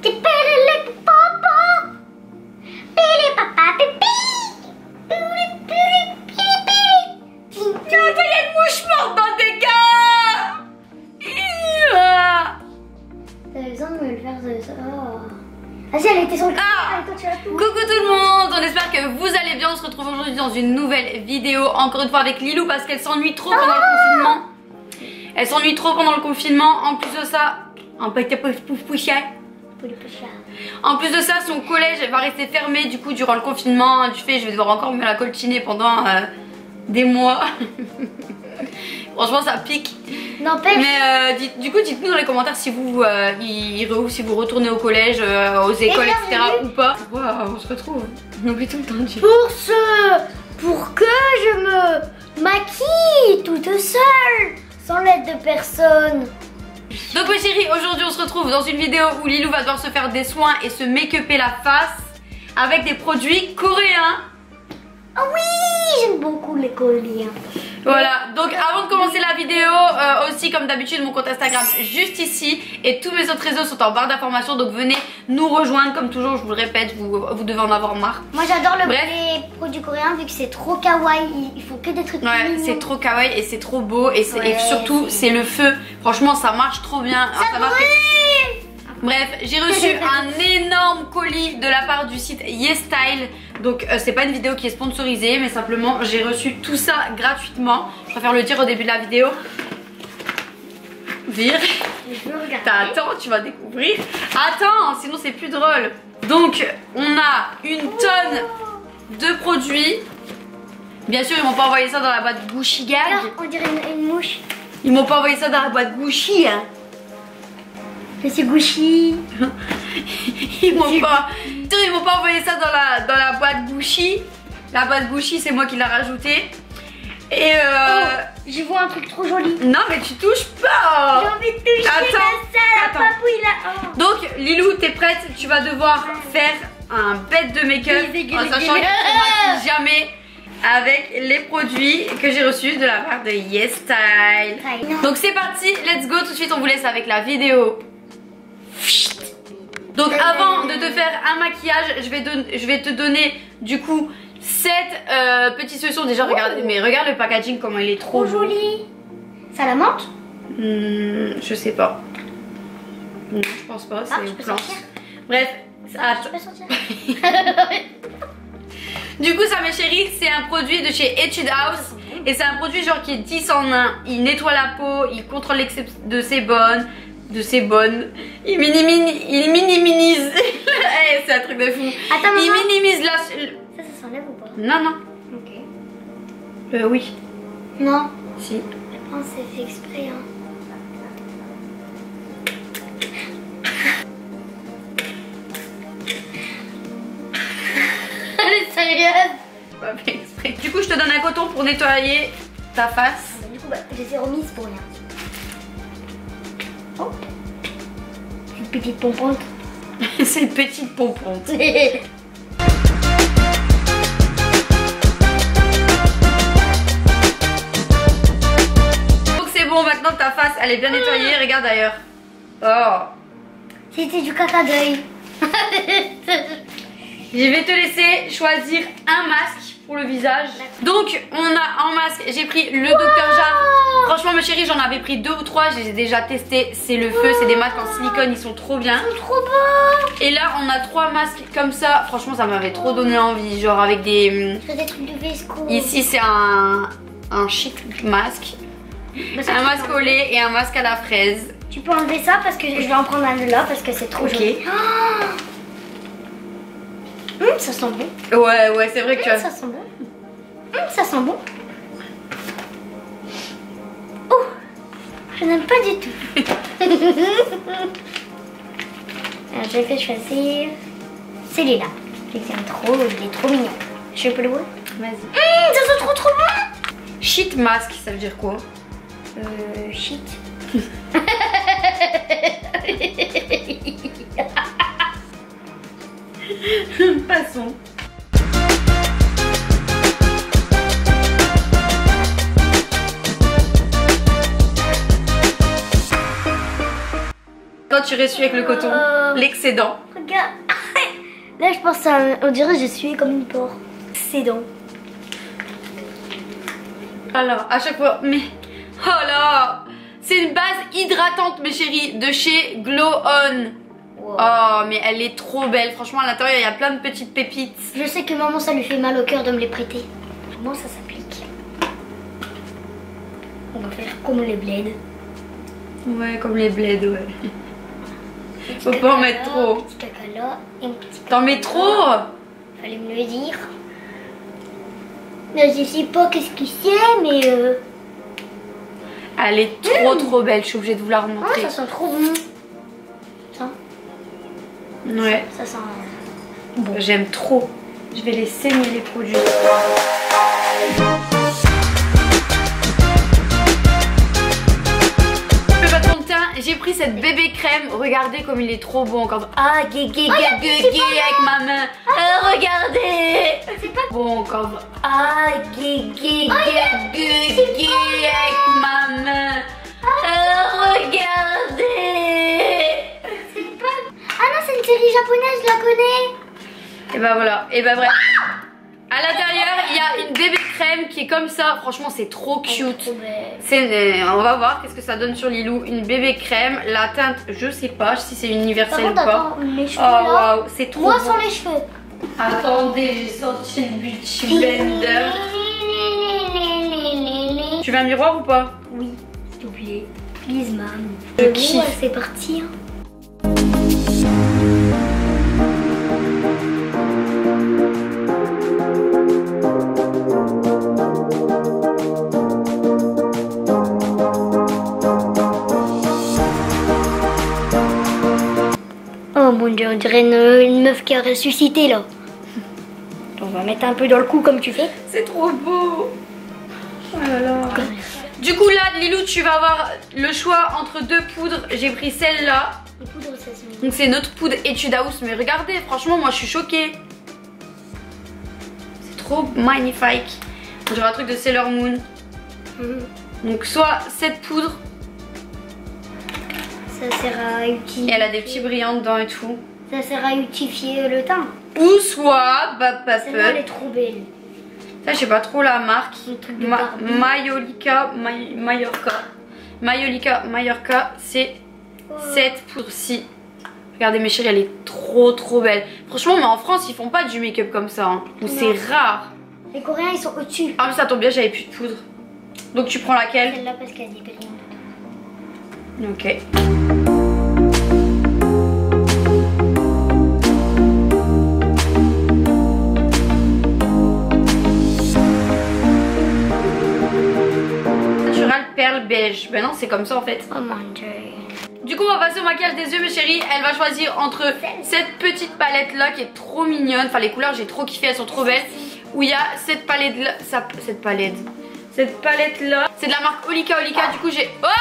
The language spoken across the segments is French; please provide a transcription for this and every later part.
Vas-y, elle était sur le Coucou tout le monde, on espère que vous allez bien. On se retrouve aujourd'hui dans une nouvelle vidéo, encore une fois avec Lilou parce qu'elle s'ennuie trop pendant le confinement. Elle s'ennuie trop pendant le confinement. En plus de ça, un petit peu poussière. En plus de ça, son collège va rester fermé du coup durant le confinement. Du fait, je vais devoir encore me la coltiner pendant des mois. Franchement, ça pique. N'empêche. Mais du coup, dites-nous dans les commentaires si vous si vous retournez au collège, aux écoles, etc. ou pas. Waouh, on se retrouve. On oublie tout le temps. Pour que je me maquille toute seule, sans l'aide de personne. Donc mes chéris, aujourd'hui on se retrouve dans une vidéo où Lilou va devoir se faire des soins et se make-upper la face avec des produits coréens. Ah oui, j'aime beaucoup les coréens. Voilà, donc avant de commencer la vidéo, aussi comme d'habitude mon compte Instagram juste ici et tous mes autres réseaux sont en barre d'informations, donc venez nous rejoindre comme toujours, je vous le répète, vous devez en avoir marre. Moi j'adore les produits coréens vu que c'est trop kawaii, il faut que des trucs ouais, c'est trop kawaii et c'est trop beau et surtout c'est le feu, franchement ça marche trop bien. Ça marche. Bref, j'ai reçu un énorme colis de la part du site YesStyle. Donc c'est pas une vidéo qui est sponsorisée, mais simplement j'ai reçu tout ça gratuitement. Je préfère le dire au début de la vidéo. Vire. Attends, tu vas découvrir. Attends, sinon c'est plus drôle. Donc on a une tonne de produits. Bien sûr ils m'ont pas envoyé ça dans la boîte Gucci Gag. Alors, on dirait une mouche. Ils m'ont pas envoyé ça dans la boîte Gucci hein. Je suis Gucci. Ils m'ont pas envoyé ça dans la boîte Gucci. La boîte Gucci c'est moi qui l'ai rajouté. Et je vois un truc trop joli. Non mais tu touches pas. J'ai envie de toucher la papouille là. Donc Lilou t'es prête? Tu vas devoir faire un bête de make-up en sachant que tu ne maquilles jamais avec les produits que j'ai reçus de la part de YesStyle. Donc c'est parti, let's go. Tout de suite on vous laisse avec la vidéo. Donc avant de te faire un maquillage, je vais te donner du coup 7 petites solutions. Déjà regarde, mais regarde le packaging comment il est trop joli. Ça la menthe? Je sais pas. Non, je pense pas, c'est au plan. Bref, je peux sortir. Du coup ça mes chéris, c'est un produit de chez Etude House. Et c'est un produit genre qui est 10 en 1. Il nettoie la peau, il contrôle l'excès de sébum. Il minimise. C'est un truc de fou. Attends, il minimise la. Ça s'enlève ou pas? Non, non. Ok. Oui. Non. Si. Je pense que c'est fait exprès. Hein. Elle est sérieuse. Pas fait exprès. Du coup, je te donne un coton pour nettoyer ta face. Du coup, je les ai remises pour rien. Oh, une petite pomponte. C'est une petite pomponte. Donc c'est bon, maintenant ta face elle est bien nettoyée. Regarde d'ailleurs. Oh. C'était du caca d'œil. Je vais te laisser choisir un masque pour le visage. Donc on a en masque, j'ai pris le Dr Jart. Franchement ma chérie, j'en avais pris 2 ou 3, je les ai déjà testés. C'est le feu, c'est des masques en silicone, ils sont trop bien. Ils sont trop beaux. Et là on a 3 masques comme ça. Franchement ça m'avait trop donné envie. Genre avec des... des trucs de Vesco. Ici c'est un chic masque. Un masque au lait et un masque à la fraise. Tu peux enlever ça parce que je vais en prendre un de là parce que c'est trop joli. Ça sent bon. Ouais, c'est vrai que... Ça sent bon. Ça sent bon. Oh, je n'aime pas du tout. Alors, je vais choisir celui-là. Je l'aime trop, il est trop mignon. Je peux le voir? Vas-y. Ça sent trop bon. Sheet mask, ça veut dire quoi? Shit. Passons. Quand tu ressuies avec le coton. L'excédent. Regarde. Là, je pense on dirait que je suis comme une porc. Excédent. Alors, à chaque fois, mais... Oh là! C'est une base hydratante, mes chéris, de chez Glow On. Wow. Oh, mais elle est trop belle. Franchement, à l'intérieur, il y a plein de petites pépites. Je sais que maman, ça lui fait mal au cœur de me les prêter. Comment ça s'applique? On va faire comme les bleds. Ouais, comme les bleds, ouais. Faut pas en mettre trop. Un petit caca là et un petit caca T'en mets là. trop? Fallait me le dire. Je sais pas qu'est-ce que c'est, mais... Elle est trop belle. Je suis obligée de vous la Ah, remontrer. ça sent trop bon. Ça, Ouais. ça sent... Bon, j'aime trop. Je vais les saigner les produits. J'ai pris cette bébé crème, regardez comme il est trop bon encore. Ah, avec ma main. Regardez. C'est pas... Bon encore. Ah, avec ma main. Regardez. C'est pas... Ah non, c'est une série japonaise, je la connais. Et bah voilà, et bah bref. À l'intérieur, il y a une bébé crème qui est comme ça. Franchement, c'est trop cute. On va voir qu'est-ce que ça donne sur Lilou. Une bébé crème. La teinte, je sais pas si c'est universel ou pas. Attends, mes cheveux Oh là. waouh, c'est trop Moi beau. sans les cheveux. Attendez, j'ai sorti le Beauty Blender. Tu veux un miroir ou pas? Oui, s'il te plaît. Please, mam. Je Bon, kiffe. c'est parti. Hein. Oh mon dieu, on dirait une meuf qui a ressuscité là. On va mettre un peu dans le cou comme tu fais. C'est trop beau. Oh là là. Du coup là, Lilou, tu vas avoir le choix entre deux poudres. J'ai pris celle-là. Les poudres, ça se met. Donc c'est notre poudre Etude House. Mais regardez, franchement, moi je suis choquée. C'est trop magnifique. On dirait un truc de Sailor Moon. Donc soit cette poudre. Ça sert à utiliser. Et elle a des petits brillants dedans et tout. Ça sert à utifier le teint. Ou soit Bad Celle-là, elle est Paper. trop belle. Ça, je sais pas trop la marque. Le truc de Barbie. Mallorca, c'est cette poudre-ci. Regardez mes chéris, elle est trop belle. Franchement, mais en France, ils font pas du make-up comme ça. Hein. Ou c'est rare. Les Coréens, ils sont au-dessus. Ah, mais ça tombe bien, j'avais plus de poudre. Donc tu prends laquelle? Celle-là parce qu'elle est brillante. Ok. Natural perle beige. Ben non, c'est comme ça en fait. Oh mon dieu. Du coup, on va passer au maquillage des yeux, mes chéris. Elle va choisir entre cette petite palette là qui est trop mignonne. Enfin, les couleurs, j'ai trop kiffé, elles sont trop belles. Où il y a cette palette là. Cette palette là. C'est de la marque Olika. Du coup, j'ai. Oh!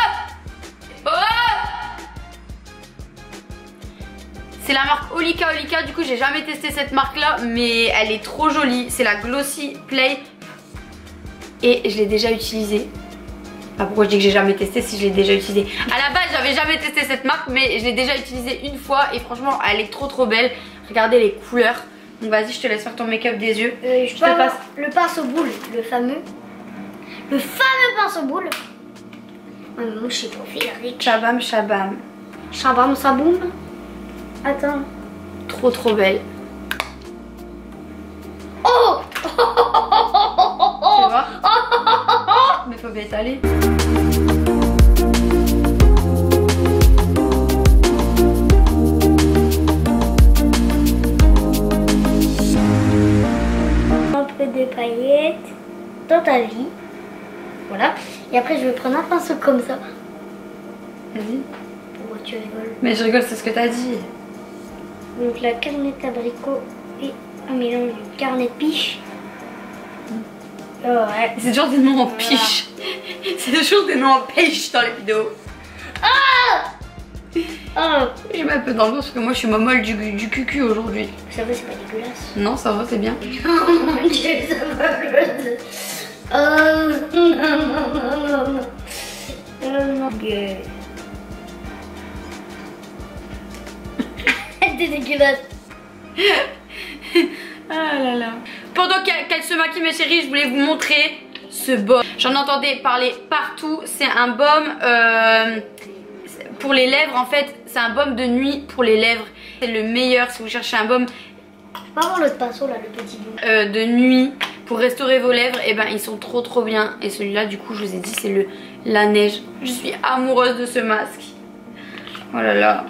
C'est la marque Olika. Du coup, j'ai jamais testé cette marque là, mais elle est trop jolie. C'est la Glossy Play. Et je l'ai déjà utilisée. Ah, pourquoi je dis que j'ai jamais testé si je l'ai déjà utilisée? À la base, j'avais jamais testé cette marque, mais je l'ai déjà utilisée une fois. Et franchement, elle est trop belle. Regardez les couleurs. Donc, vas-y, je te laisse faire ton make-up des yeux. Je te passe le pince au boule, le fameux. Le fameux pince au boule. Ouais, mais moi, je sais pas faire avec. Shabam. Chabam, saboum. Attends. Trop belle. Oh! Tu vois? Mais faut bien étaler. Un peu de paillettes dans ta vie. Voilà. Et après, je vais prendre un pinceau comme ça. Vas-y. Pourquoi tu rigoles? Mais je rigole, c'est ce que t'as dit. Donc la canette abricot et un mélange de carnet de piche. Oh, ouais. C'est toujours des noms en piche. C'est toujours des noms en pêche dans les vidéos. Oh, Je mets un peu dans l'eau parce que moi je suis molle du cucu aujourd'hui. ça va, c'est pas dégueulasse. Non, ça va, c'est bien. Oh mon dieu, ça va. Oh, non. T'es dégueulasse. Ah là là. Pendant qu'elle se maquille mes chéris, je voulais vous montrer ce baume. J'en entendais parler partout. C'est un baume pour les lèvres en fait. C'est un baume de nuit pour les lèvres. C'est le meilleur si vous cherchez un baume. Je peux avoir l'autre pinceau là, le petit bout. De nuit pour restaurer vos lèvres. Et ben ils sont trop bien. Et celui-là du coup je vous ai dit c'est la neige. Je suis amoureuse de ce masque. Oh là là.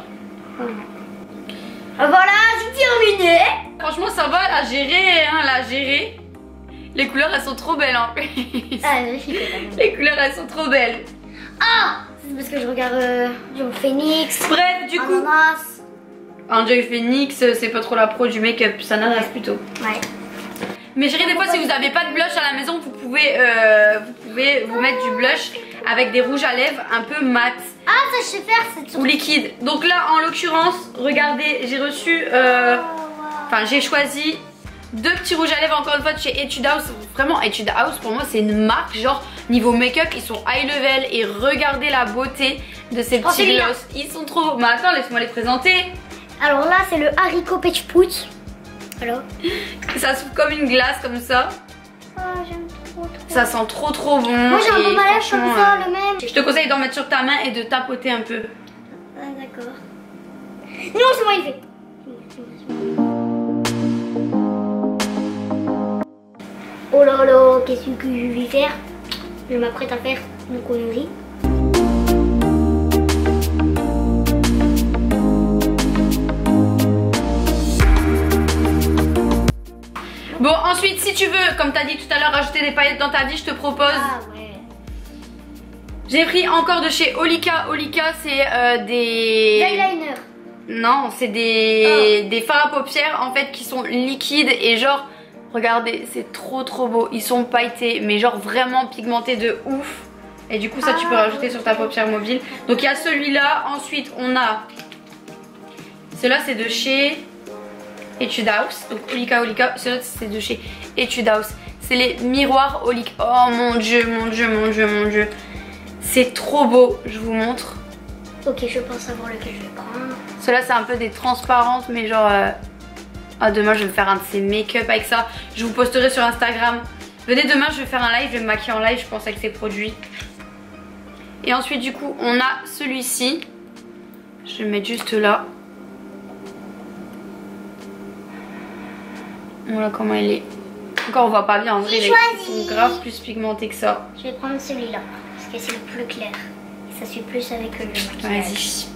Voilà, c'est terminé. Franchement ça va la gérer hein, la gérer. Les couleurs elles sont trop belles en plus. Ah magnifique quand même. Les couleurs elles sont trop belles. Ah, c'est parce que je regarde genre Phoenix. Bref du coup Ananas. Enjoy Phoenix c'est pas trop la pro du make-up. Ça n'ananas plutôt. Ouais. Mais chérie, des fois si vous n'avez pas de blush à la maison, vous pouvez vous mettre du blush avec des rouges à lèvres un peu mat. Ah ça je sais faire, c'est ou liquide. Donc là en l'occurrence, regardez, j'ai reçu, enfin j'ai choisi 2 petits rouges à lèvres encore une fois de chez Etude House. Vraiment Etude House pour moi c'est une marque genre niveau make-up ils sont high level. Et regardez la beauté de ces petits gloss. Ils sont trop beaux. Mais attends laisse-moi les présenter. Alors là c'est le haricot peach pouce. Alors ça souffle comme une glace comme ça. Ah j'aime trop. Ça sent trop bon. Moi j'ai un baume à lèvres comme ça, le même. Je te conseille d'en mettre sur ta main et de tapoter un peu. Ah d'accord. Non c'est moi il fait. Oh là là, qu'est-ce que je vais faire? Je m'apprête à faire une connerie. Bon ensuite si tu veux, comme tu as dit tout à l'heure, rajouter des paillettes dans ta vie, je te propose. Ah ouais. J'ai pris encore de chez Olika. Olika c'est des... Eyeliner. Non, c'est des fards à paupières en fait qui sont liquides et genre, regardez, c'est trop beau. Ils sont pailletés mais genre vraiment pigmentés de ouf. Et du coup ça tu peux rajouter sur ta paupière mobile. Donc il y a celui-là, ensuite on a... Celui-là c'est de chez... Etude House, donc Olika. Celui-là c'est de chez Etude House. C'est les miroirs Olika. Oh mon dieu. C'est trop beau, je vous montre. Ok, je pense savoir lequel je vais prendre. Celui-là c'est un peu des transparentes mais genre... Ah demain je vais faire un de ces make-up avec ça. Je vous posterai sur Instagram. Venez demain je vais faire un live, je vais me maquiller en live je pense avec ces produits. Et ensuite du coup on a celui-ci. Je vais le mettre juste là. Voilà comment il est. Encore on voit pas bien en vrai, ils sont grave plus pigmentés que ça. Je vais prendre celui-là parce que c'est le plus clair. Et ça suit plus avec le maquillage. Vas-y.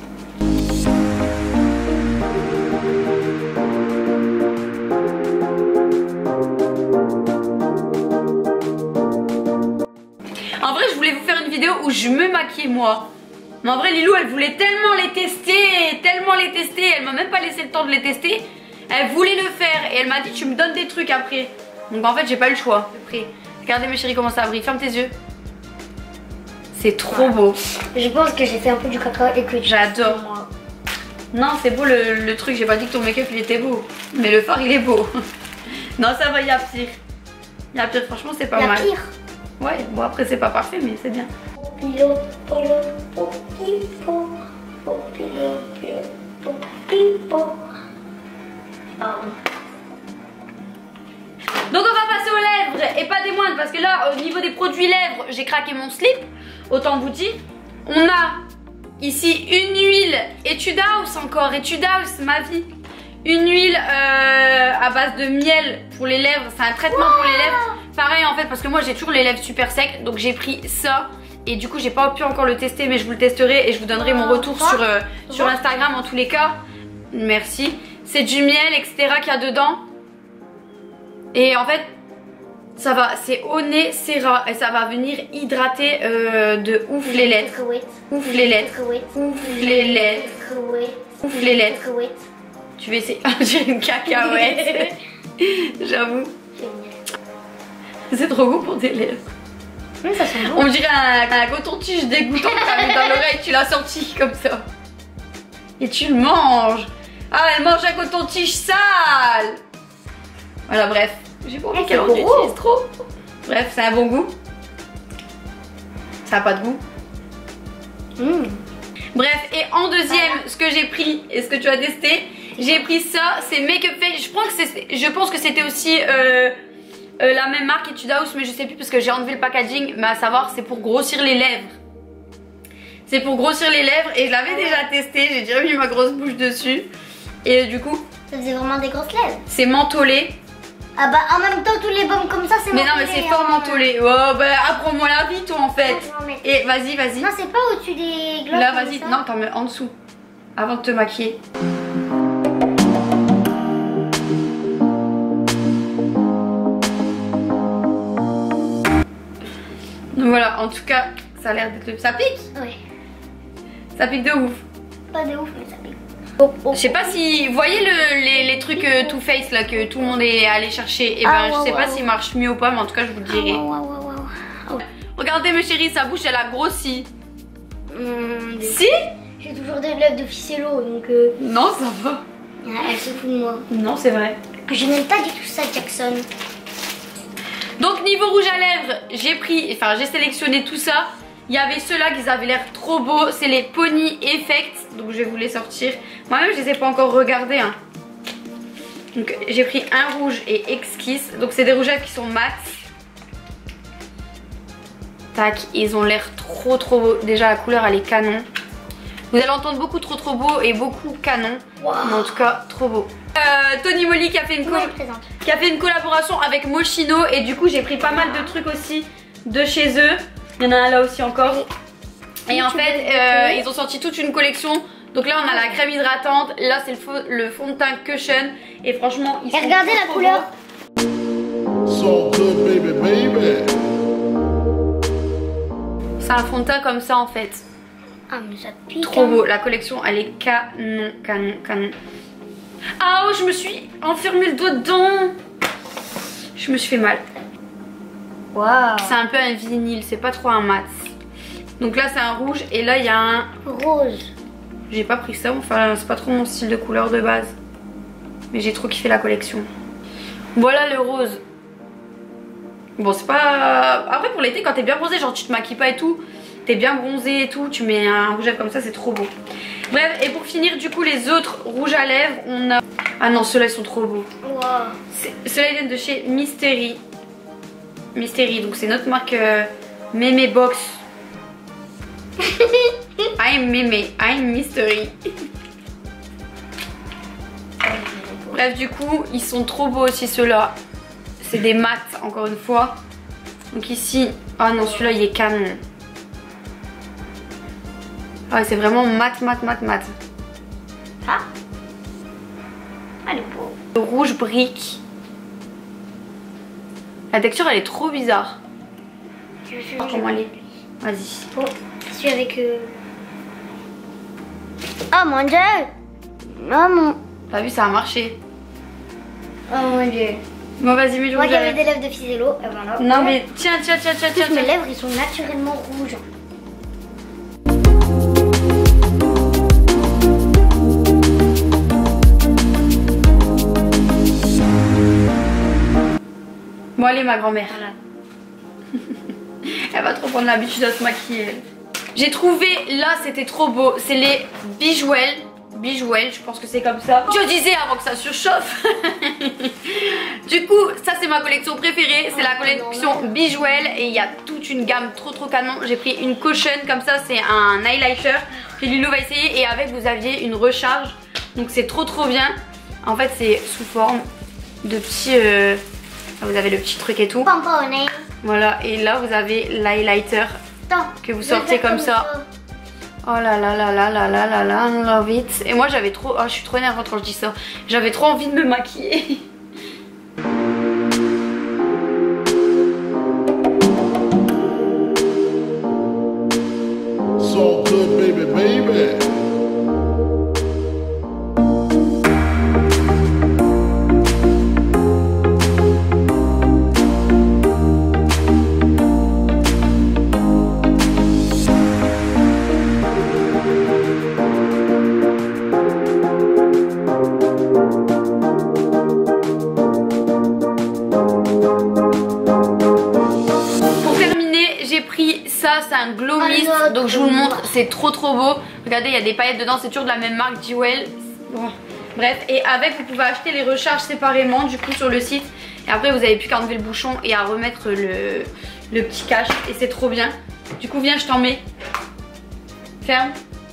En vrai je voulais vous faire une vidéo où je me maquille moi. Mais en vrai Lilou elle voulait tellement les tester, elle m'a même pas laissé le temps de les tester. Elle voulait le faire et elle m'a dit tu me donnes des trucs après. Donc en fait j'ai pas eu le choix. Après, regardez mes chéris comment ça brille, ferme tes yeux. C'est trop beau. Je pense que j'ai fait un peu du caca et que j'adore. Non c'est beau le truc, j'ai pas dit que ton make-up il était beau. Mais le fard il est beau. Non ça va, il y a pire. Il y a pire, franchement c'est pas mal. Il y a pire. Ouais, bon après c'est pas parfait mais c'est bien. Donc on va passer aux lèvres et pas des moindres parce que là au niveau des produits lèvres j'ai craqué mon slip. Autant vous dire. On a ici une huile Etude House encore, Etude House ma vie. Une huile à base de miel pour les lèvres, c'est un traitement pour les lèvres. Pareil en fait parce que moi j'ai toujours les lèvres super secs donc j'ai pris ça. Et du coup j'ai pas pu encore le tester mais je vous le testerai et je vous donnerai mon retour sur Instagram en tous les cas. Merci. C'est du miel etc qu'il y a dedans. Et en fait ça va, c'est au nez Cera et ça va venir hydrater de ouf les lettres. Ouf les lettres. Ouf les lettres. Ouf les lettres. Tu vas essayer. J'ai une cacahuète. J'avoue. C'est trop beau pour tes lèvres. Oui, ça sent bon. On dirait un coton-tige dégoûtant que t'as mis dans l'oreille, tu l'as sorti comme ça. Et tu le manges. Ah, elle mange un coton-tige sale. Voilà, bref. J'ai pas envie qu'elle en utilise trop. Bref, c'est un bon goût. Ça a pas de goût. Bref, et en deuxième, ce que j'ai pris et ce que tu as testé, J'ai pris ça, c'est Make Up Face. Je pense que c'était aussi la même marque Etude House, mais je sais plus parce que j'ai enlevé le packaging. Mais à savoir, c'est pour grossir les lèvres. C'est pour grossir les lèvres et je l'avais déjà testé. J'ai déjà mis ma grosse bouche dessus. Et du coup, ça faisait vraiment des grosses lèvres. C'est mentholé. Ah bah en même temps tous les baumes comme ça c'est mentholé. Mais non mais c'est fort mentholé. Oh bah apprends-moi la vie toi en fait. Et vas-y. Non c'est pas au-dessus des globes. Là vas-y, non t'en mets en dessous. Avant de te maquiller. Donc voilà, en tout cas, ça a l'air d'être... Ça pique? Oui. Ça pique de ouf. Pas de ouf mais ça pique. Je sais pas si... Vous voyez les trucs Too Faced là que tout le monde est allé chercher. Et ben je sais pas s'ils marchent mieux ou pas, mais en tout cas je vous le dirai. Regardez mes chéris, sa bouche elle a grossi. Si? J'ai toujours des lèvres de ficello donc... Non ça va. Elle se fout de moi. Non c'est vrai. Je n'aime pas du tout ça Jackson. Donc niveau rouge à lèvres, j'ai sélectionné tout ça. Il y avait ceux-là qui avaient l'air trop beaux, c'est les Pony Effect. Donc je vais vous les sortir. Moi-même je les ai pas encore regardés. Hein. Donc j'ai pris un rouge et Exquise. Donc c'est des rouges à lèvres qui sont mat. Tac, ils ont l'air trop beaux. Déjà la couleur elle est canon. Vous allez entendre beaucoup trop beau et beaucoup canon. Wow. Mais en tout cas trop beau. Tony Moly qui a fait une collaboration avec Moschino. Et du coup j'ai pris pas mal de trucs aussi de chez eux. Il y en a un là aussi encore. Et en fait ils ont sorti toute une collection. Donc là on a la crème hydratante. Là c'est le fond de teint Cushion. Et franchement ils sont regardez la couleur. So good, baby, baby. C'est un fond de teint comme ça en fait. Ah mais ça pique. Trop beau, la collection elle est canon. Ah oh je me suis enfermé le doigt dedans. Je me suis fait mal. Waouh. C'est un peu un vinyle, c'est pas trop un mat. Donc là c'est un rouge et là il y a un rose. J'ai pas pris ça, enfin c'est pas trop mon style de couleur de base. Mais j'ai trop kiffé la collection. Voilà le rose. Bon c'est pas... Après pour l'été quand t'es bien bronzé, genre tu te maquilles pas et tout, t'es bien bronzé et tout, tu mets un rouge à lèvres comme ça, c'est trop beau. Bref, et pour finir du coup les autres rouges à lèvres, on a... Ah non ceux-là ils sont trop beaux. Wow. Ceux-là ils viennent de chez Mystery. Donc c'est notre marque Mémé Box. I'm Mémé, I'm Mystery. Bref du coup ils sont trop beaux aussi ceux-là. C'est des mats encore une fois. Donc ici, ah non celui-là il est canon. Ah c'est vraiment mat. Ah, elle est beau. Le rouge brique. La texture elle est trop bizarre. Comment elle est? Vas-y. Oh, celui avec... Oh mon dieu. Oh mon... T'as vu ça a marché. Oh mon dieu. Bon vas-y mets le Moi rouge qui à avais lèvres. des lèvres de ficello, et voilà. Non mais tiens. Mes lèvres ils sont naturellement rouges. Bon allez ma grand-mère. Voilà. Elle va trop prendre l'habitude à se maquiller. J'ai trouvé, là c'était trop beau, c'est les Bijouel, je pense que c'est comme ça. Je disais avant que ça surchauffe. Du coup, ça c'est ma collection préférée, c'est la collection Bijouel et il y a toute une gamme trop canon. J'ai pris une Cushion comme ça, c'est un highlighter que Lilou va essayer et avec vous aviez une recharge. Donc c'est trop bien. En fait c'est sous forme de petits... vous avez le petit truc et tout. Pomponné. Voilà, et là vous avez l'highlighter que vous sortez comme ça. Oh là là, I love it. Et moi j'avais trop, oh, je suis trop énervante quand je dis ça. J'avais trop envie de me maquiller. So good, baby, baby. C'est un glow mist, donc je vous le montre, c'est trop beau. Regardez, il y a des paillettes dedans, c'est toujours de la même marque, Jewel. Bref, et avec vous pouvez acheter les recharges séparément du coup sur le site. Et après vous avez plus qu'à enlever le bouchon et à remettre le petit cache. Et c'est trop bien. Du coup viens, je t'en mets. Ferme.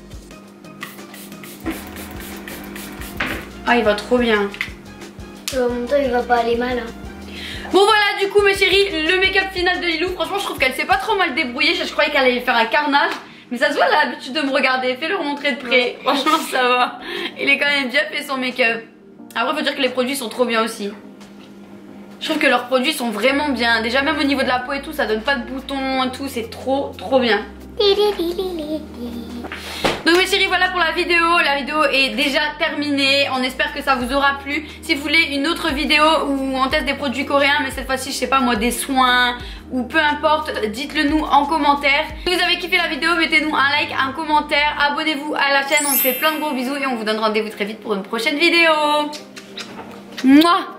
Ah, il va trop bien. En même temps, il va pas aller mal. Hein. Bon voilà, du coup mes chéris, le make-up final de Lilou. Franchement je trouve qu'elle s'est pas trop mal débrouillée. Je croyais qu'elle allait faire un carnage. Mais ça se voit, elle a l'habitude de me regarder. Fais-le remontrer de près. Franchement ça va. Il est quand même bien fait son make-up. Après faut dire que les produits sont trop bien aussi. Je trouve que leurs produits sont vraiment bien. Déjà même au niveau de la peau et tout, ça donne pas de boutons et tout. C'est trop bien. Donc mes chéris, voilà pour la vidéo. La vidéo est déjà terminée. On espère que ça vous aura plu. Si vous voulez une autre vidéo où on teste des produits coréens, mais cette fois-ci je sais pas moi, des soins ou peu importe, dites-le nous en commentaire. Si vous avez kiffé la vidéo, mettez-nous un like, un commentaire, abonnez-vous à la chaîne. On vous fait plein de gros bisous et on vous donne rendez-vous très vite pour une prochaine vidéo. Mouah.